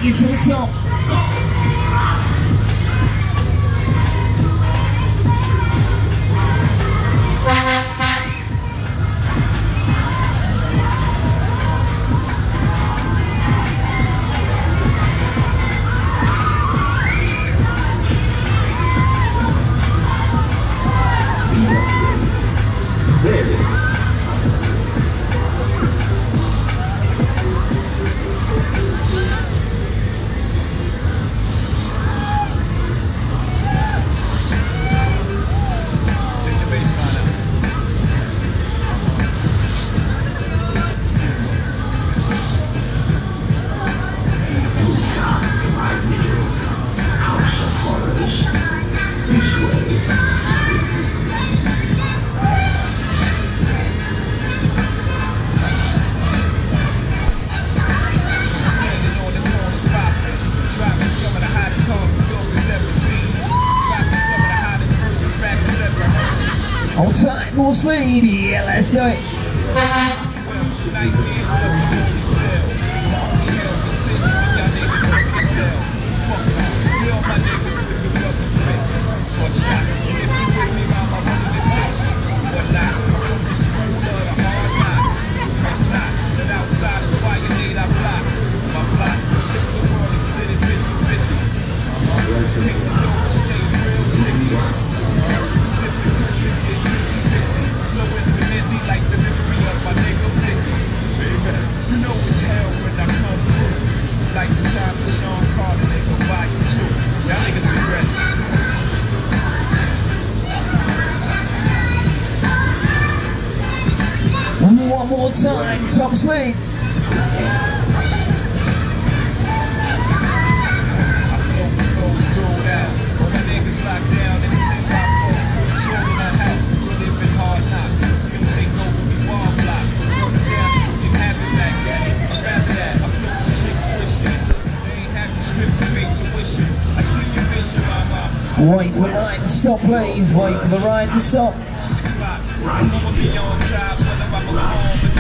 you to the top. On time, more speed, yeah, let's do it. One more time, top speed. Wait for the ride to stop, please. Wait for the ride to stop.